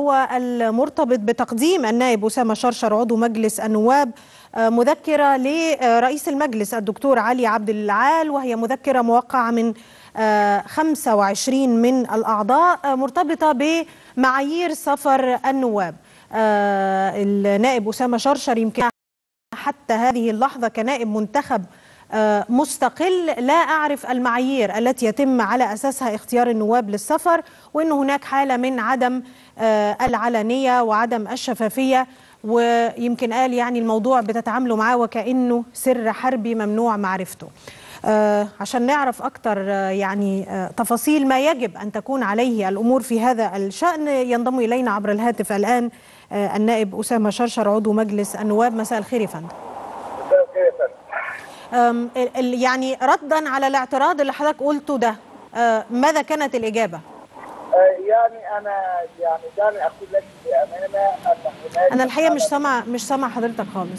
وهو المرتبط بتقديم النائب أسامة شرشر عضو مجلس النواب مذكرة لرئيس المجلس الدكتور علي عبد العال، وهي مذكرة موقعة من 25 من الأعضاء مرتبطة بمعايير سفر النواب. النائب أسامة شرشر يمكن حتى هذه اللحظة كنائب منتخب مستقل لا أعرف المعايير التي يتم على أساسها اختيار النواب للسفر، وأن هناك حالة من عدم العلنية وعدم الشفافية، ويمكن قال يعني الموضوع بتتعاملوا معاه وكأنه سر حربي ممنوع معرفته. عشان نعرف أكتر يعني تفاصيل ما يجب أن تكون عليه الأمور في هذا الشأن ينضم إلينا عبر الهاتف الآن النائب أسامة شرشر عضو مجلس النواب. مساء الخير يا فندم. يعني ردا على الاعتراض اللي حضرتك قلته ده، ماذا كانت الإجابة؟ يعني أنا دعني أقول لك بأمانة أن أنا الحقيقة مش سامع حضرتك خالص.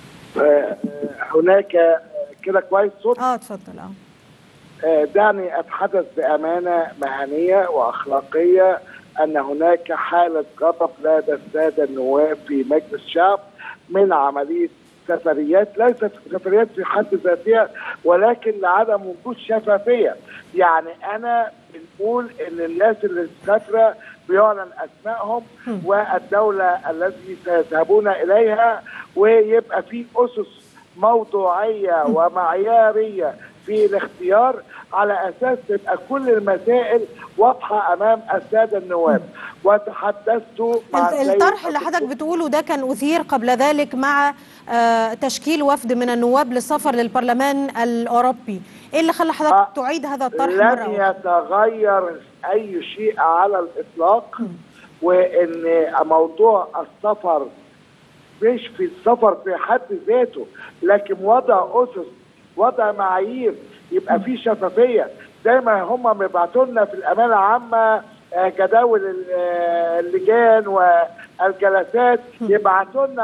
هناك كده كويس صوت؟ اتفضل. دعني أتحدث بأمانة مهنية وأخلاقية أن هناك حالة غضب لدى السادة النواب في مجلس الشعب من عملية سفريات، ليست سفريات في حد ذاتها ولكن لعدم وجود شفافية. يعني أنا بنقول إن الناس اللي مسافرة بيعلن أسمائهم والدولة التي سيذهبون إليها، ويبقى في أسس موضوعية ومعيارية في الاختيار على أساس تبقى كل المسائل واضحة أمام السادة النواب. وتحدثت مع الطرح اللي حضرتك بتقوله ده كان أثير قبل ذلك مع تشكيل وفد من النواب للسفر للبرلمان الأوروبي. إيه اللي خلى حضرتك تعيد هذا الطرح مرة أخرى؟ لن يتغير أي شيء على الإطلاق، وإن موضوع السفر مش في السفر في حد ذاته، لكن وضع أسس، وضع معايير، يبقى في شفافية. زي ما هم بيبعتوا لنا في الأمانة العامة جداول اللجان والجلسات، يبعتوا لنا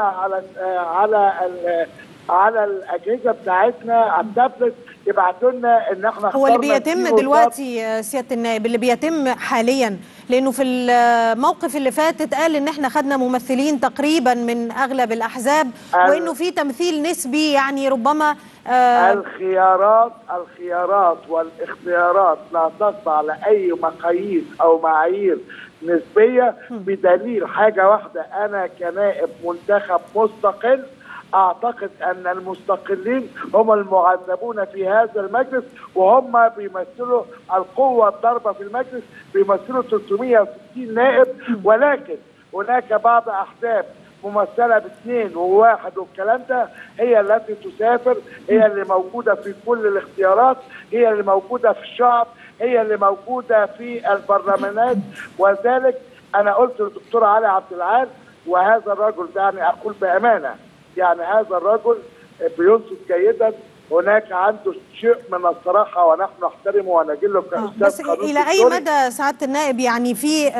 على الأجهزة بتاعتنا على التابلت، يبعتوا لنا ان احنا هو اللي بيتم دلوقتي سيادة النائب، اللي بيتم حاليا، لانه في الموقف اللي فات اتقال ان احنا خدنا ممثلين تقريبا من اغلب الاحزاب، وانه في تمثيل نسبي يعني ربما الخيارات والاختيارات لا تخضع لاي مقاييس او معايير نسبيه، بدليل حاجه واحده: انا كنائب منتخب مستقل أعتقد أن المستقلين هم المعذبون في هذا المجلس، وهم بيمثلوا القوة الضاربة في المجلس، بيمثلوا 360 نائب. ولكن هناك بعض أحزاب ممثلة باثنين وواحد والكلام ده هي التي تسافر، هي اللي موجودة في كل الاختيارات، هي اللي موجودة في الشعب، هي اللي موجودة في البرلمانات. وذلك أنا قلت للدكتور علي عبد العال، وهذا الرجل دعني أقول بأمانة، يعني هذا الرجل بينصت جيدا، هناك عنده شيء من الصراحه ونحن نحترمه ونجله كاستاذ بس الى اي مدى سعاده النائب يعني في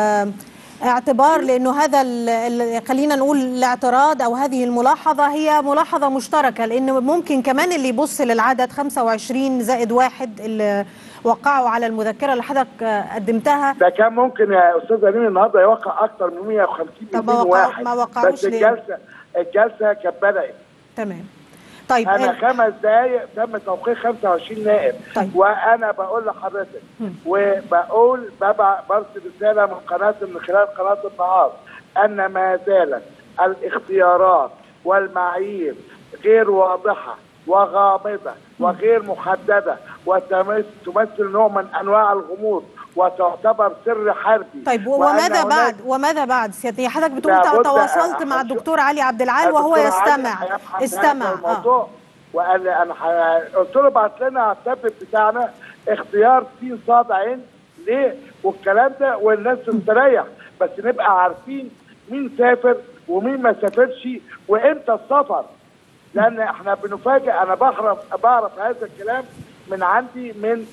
اعتبار، لانه هذا خلينا نقول الاعتراض او هذه الملاحظه هي ملاحظه مشتركه، لان ممكن كمان اللي يبص للعدد 25 زائد 1 اللي وقعوا على المذكره اللي حضرتك قدمتها، ده كان ممكن يا استاذ امين النهارده يوقع اكثر من 150 واحد. ما وقعوش بس الجلسه كانت بدات. تمام. طيب انا 5 دقائق تم توقيع 25 نائب. طيب. وانا بقول لحضرتك وبقول برسل رساله من خلال قناه النهار ان ما زالت الاختيارات والمعايير غير واضحه وغامضه وغير محدده، وتمثل نوع من انواع الغموض وتعتبر سر حربي. طيب وماذا بعد سيادتي؟ حضرتك بتقول تواصلت مع الدكتور علي عبد العال وهو استمع الموضوع وقال لي انا قلت له ابعت لنا على التابلت بتاعنا اختيار سين صاد عين ليه والكلام ده، والناس تستريح، بس نبقى عارفين مين سافر ومين ما سافرش وامتى السفر، لان احنا بنفاجئ. انا بعرف هذا الكلام من عندي من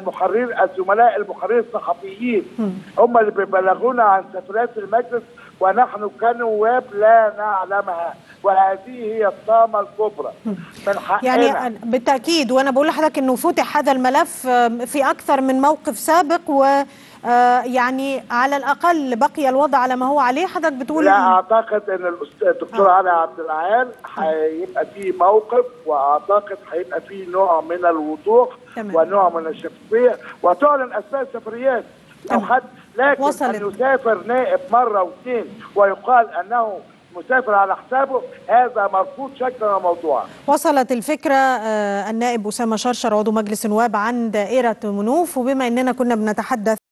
الزملاء المحررين الصحفيين، هم اللي بيبلغونا عن سفرات المجلس ونحن كنواب لا نعلمها، وهذه هي الطامة الكبرى من حقنا. يعني بالتأكيد، وأنا بقول لحضرتك أنه فتح هذا الملف في أكثر من موقف سابق، و يعني على الأقل بقي الوضع على ما هو عليه؟ حضرتك بتقول لا، أعتقد أن الدكتور علي عبد العال هيبقى فيه موقف، وأعتقد هيبقى فيه نوع من الوضوح ونوع من الشفافية، وتعلن أسماء السفريات لو حد. لكن أن يسافر نائب مرة واثنين ويقال أنه مسافر على حسابه، هذا مرفوض شكلا وموضوعا. وصلت الفكرة النائب أسامة شرشر عضو مجلس النواب عن دائرة منوف، وبما أننا كنا بنتحدث